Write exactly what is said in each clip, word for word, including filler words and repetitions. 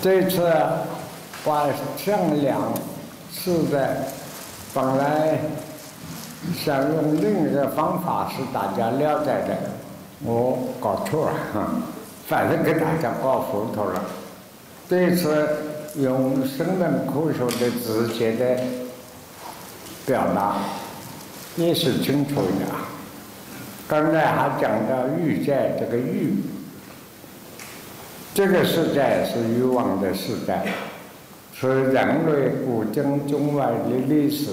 这次把上两次的本来想用另一个方法使大家了解的，我搞错了，反正给大家搞糊涂了。这次用生命科学的直接的表达也是清楚的。刚才还讲到欲界，这个欲，这个时代是欲望的时代，是人类古今中外的历史，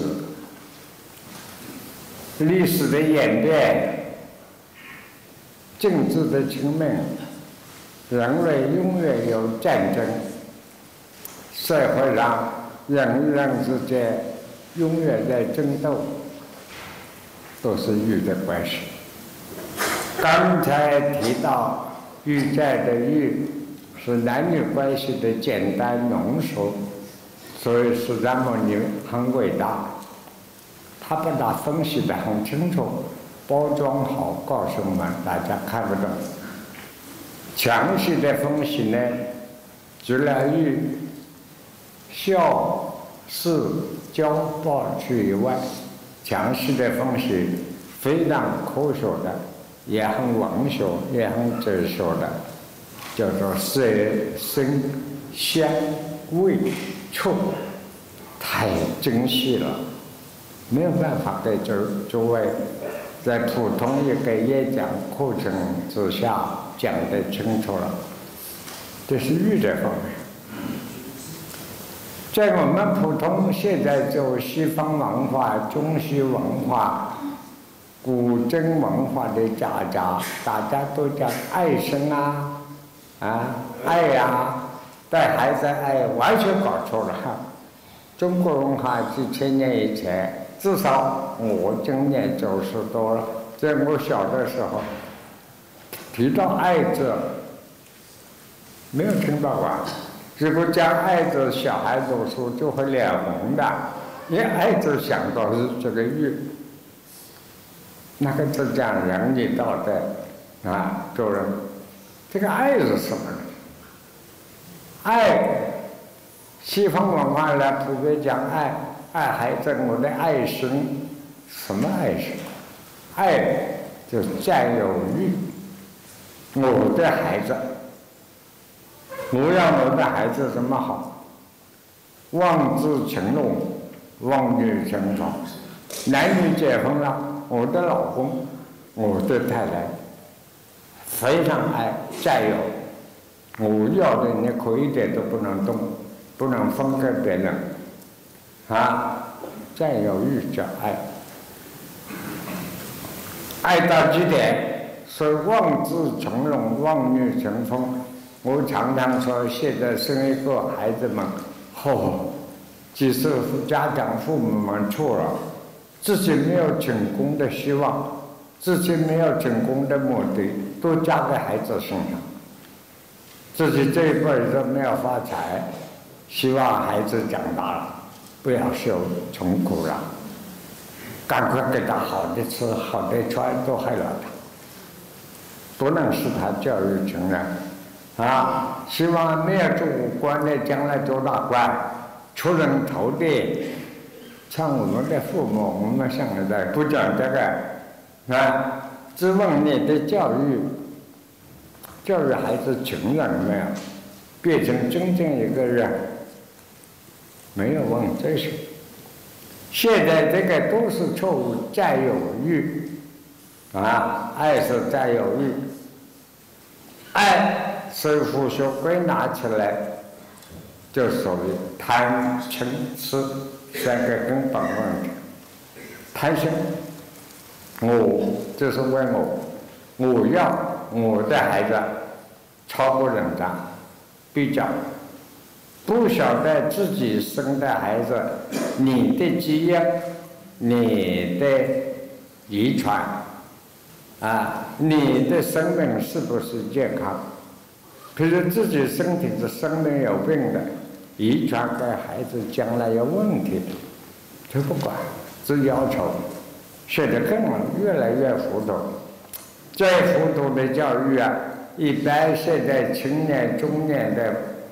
历史的演变，政治的层面，人类永远有战争，社会上人与人之间永远在争斗，都是欲的关系。刚才提到欲界的欲是男女关系的简单浓缩，所以释迦牟尼很伟大，他把它分析得很清楚，包装好告诉我们，大家看不懂。详细的分析呢，除了欲孝事交报去以外，详细的分析非常科学的，也很文学，也很哲学的，叫做色声香味触，太精细了，没有办法给诸诸位在普通一个演讲课程之下讲得清楚了。这是欲的方面。在我们普通现在就西方文化、中西文化、古今文化的夹杂，大家都讲爱生啊，啊爱呀、啊，带孩子爱，完全搞错了。中国文化几千年以前，至少我今年九十多了，在我小的时候，提到爱字，没有听到吧？如果讲爱字，小孩读书就会脸红的，因为爱字想到是这个欲。那个是讲仁义道德啊，做人。这个爱是什么呢？爱，西方文化来普遍讲爱，爱孩子，我的爱心，什么爱心？爱就是占有欲，我的孩子，我要我的孩子怎么好？望子成龙，望女成凤，男女结婚了。我的老公，我的太太，非常爱占有，我要的你可一点都不能动，不能分给别人，啊，占有欲叫爱，爱到极点，所以望子成龙，望女成凤。我常常说，现在生一个孩子们，哦，即使家长父母们错了。自己没有成功的希望，自己没有成功的目的，都加给孩子身上。自己这一辈子没有发财，希望孩子长大了不要受穷苦了，赶快给他好的吃好的穿，都害了他，不能使他教育成人啊！希望没有做官的将来做大官，出人头地。像我们的父母，我们上一代不讲这个啊，只问你的教育，教育孩子成人没有，变成真正一个人，没有问这些。现在这个都是错误，占有欲啊，爱是占有欲，爱师父说归纳起来，就属于贪嗔痴。三个根本问题，贪心，我就是为我，我要我的孩子超过人家，比较不晓得自己生的孩子，你的基因，你的遗传，啊，你的生命是不是健康？比如自己身体是生命有病的。遗传给孩子将来有问题，就不管，只要求，现在更越来越糊涂。最糊涂的教育啊，一般现在青年、中年的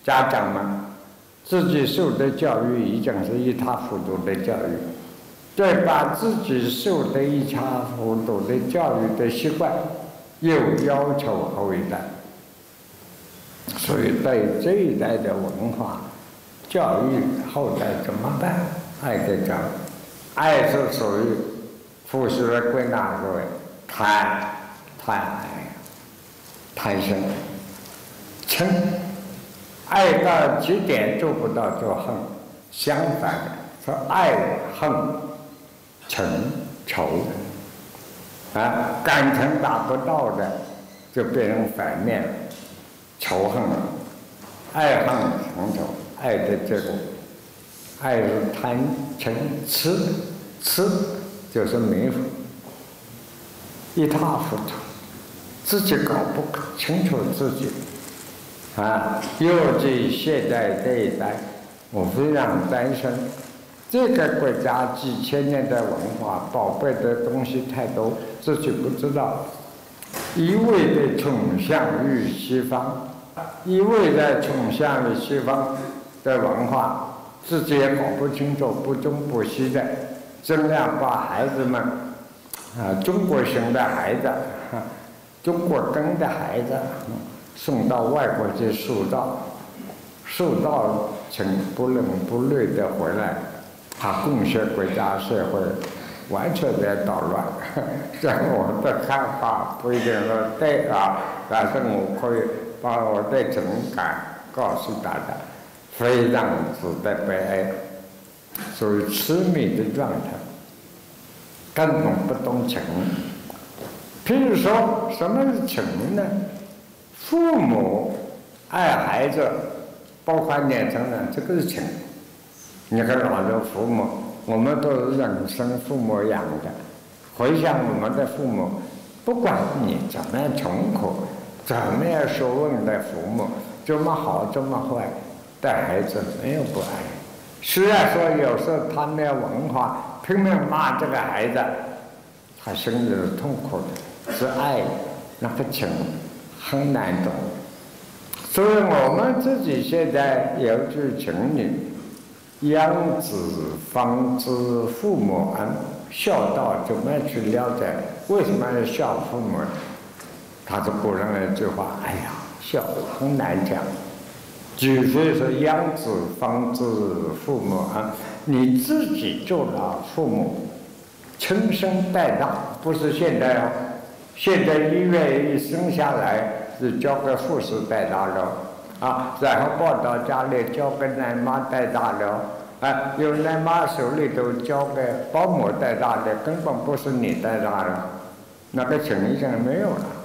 家长们自己受的教育已经是一塌糊涂的教育，再把自己受的一塌糊涂的教育的习惯又要求后一代，所以对这一代的文化教育后代怎么办？爱的教育，爱是属于复习的归纳作为贪贪爱贪生嗔，爱到极点做不到就恨，相反的说爱恨嗔仇啊，感情达不到的就变成反面仇恨了，爱恨嗔仇，爱的这个爱是贪嗔痴，痴就是迷糊，一塌糊涂，自己搞不清楚自己啊。尤其现在这一代，我非常担心，这个国家几千年的文化宝贝的东西太多，自己不知道，一味的崇尚于西方，一味的崇尚于西方的文化，自己也搞不清楚，不中不西的，尽量把孩子们啊，中国型的孩子，啊、中国根的孩子，嗯、送到外国去受教，受到成不伦不类的回来，他贡献国家社会完全在捣乱。这我的看法不一定说对啊，但是我可以把我的情感告诉大家，非常值得悲哀，属于痴迷的状态，根本不懂情。譬如说，什么是情呢？父母爱孩子，包括年轻人，这个是情。你看老的父母，我们都是人生父母养的。回想我们的父母，不管你怎么样穷苦，怎么样学问的父母，怎么好怎么坏，带孩子没有不爱。虽然说有时候他没有文化，拼命骂这个孩子，他心里是痛苦的，是爱，那个情很难懂。所以我们自己现在有句情语：养子方知父母恩。孝道怎么去了解？为什么要孝父母？他是古人的一句话：哎呀，孝很难讲。举非是养子方知父母恩，你自己做了父母，亲生带大，不是现在哦。现在医院一生下来是交给护士带大了啊，然后抱到家里交给奶妈带大了。啊，有奶妈手里头交给保姆带大的，根本不是你带大的，那个情已经没有了。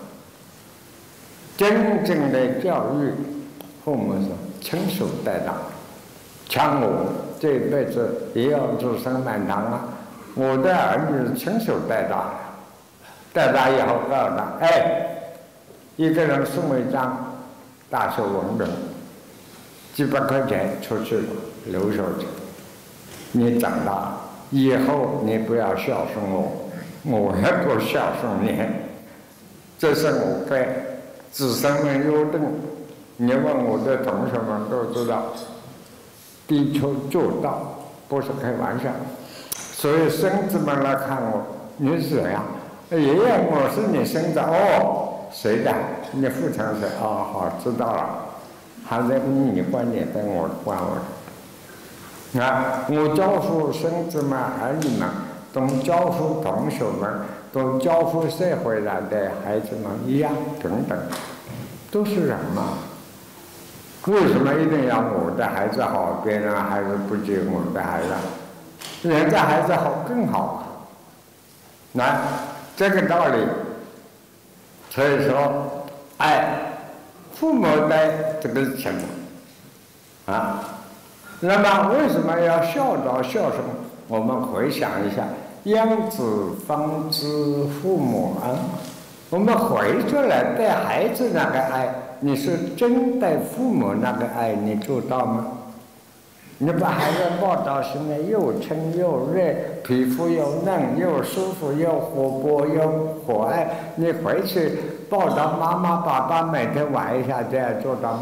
真正的教育，父母是亲手带大。像我这一辈子也要祖生满堂啊，我的儿女是亲手带大的，带大以后告诉他，哎，一个人送一张大学文凭，几百块钱出去留学去。你长大以后，你不要孝顺我，我也不孝顺你，这是我的子孙们约定。你问我的同学们都知道，低头做到，不是开玩笑。所以孙子们来看我，你是谁呀？爷爷，我是你孙子哦，谁的？你父亲谁？哦，好，知道了。还是你管你的，我管我的。啊！我教父孙子们、儿女们，跟教父同学们，跟教父社会上的孩子们一样平等，都是人嘛。为什么一定要我的孩子好，别人孩子不及我的孩子？人家孩子好更好啊！那这个道理，所以说，爱父母的这个情啊。那么为什么要孝道孝顺？我们回想一下，养子方知父母恩。我们回出来对孩子那个爱，你是真对父母那个爱，你做到吗？你把孩子抱到身边，又亲又热，皮肤又嫩又舒服又活泼又可爱，你回去抱到妈妈爸爸，每天玩一下，这样做到吗？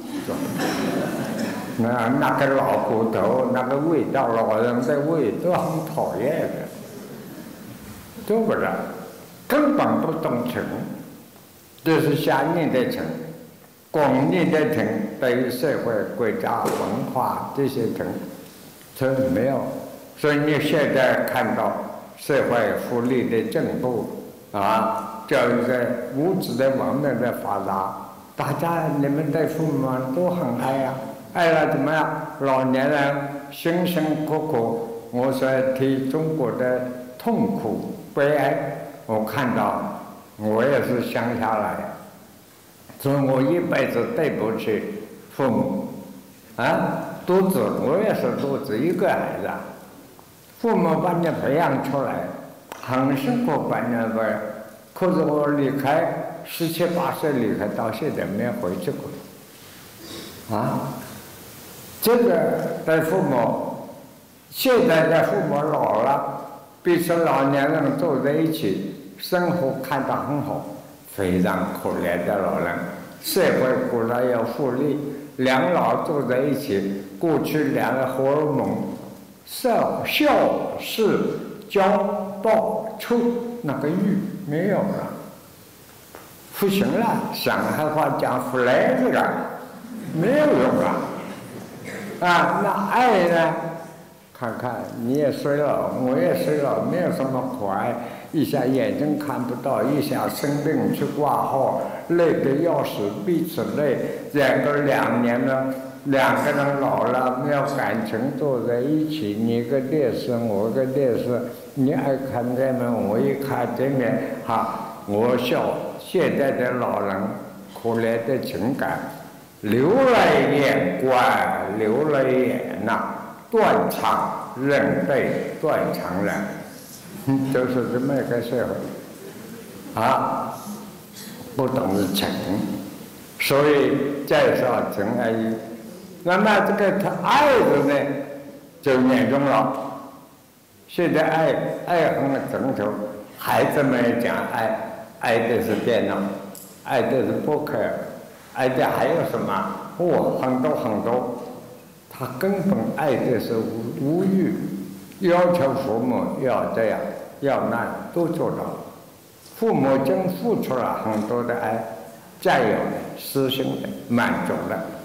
那那个老骨头，那个味道，老人的味都很讨厌的，对不对？根本不懂情，这是瞎念的情，光念的情对于社会、国家、文化这些情，这没有。所以你现在看到社会福利的进步啊，教育的物质的文明的发达，大家你们的父母都很爱呀、啊。爱了怎么样？老年人辛辛苦苦，我说替中国的痛苦悲哀，我看到，我也是乡下来，所以我一辈子对不起父母，啊，独子，我也是独子一个孩子，父母把你培养出来，很辛苦把你培养，可是我离开十七八岁离开到现在没有回去过，啊。这个对父母，现在的父母老了，彼此老年人坐在一起，生活看得很好，非常可怜的老人。社会过来有福利，两老坐在一起，过去两个荷尔蒙，孝孝事交报出那个欲没有了，不行了。上海话讲不来这个，没有用了。啊，那爱呢？看看你也衰老，我也衰老，没有什么可爱。一下眼睛看不到，一下生病去挂号，累得要死，彼此累。两个两年了，两个人老了，没有感情坐在一起，你个电视，我个电视，你爱看这面，我一看这面，哈，我笑。现在的老人可怜的情感。流了眼光，流了眼呐，断肠人对断肠人，就是这么一个社会啊，不懂得情，所以介绍情爱意。那么这个他爱的呢，就严重了。现在爱爱很成熟，孩子们讲爱，爱的是电脑，爱的是博客。爱的还有什么？哦，很多很多，他根本爱的是无无欲，要求父母要这样要那都做到了。父母真付出了很多的爱，再有的私心的满足了。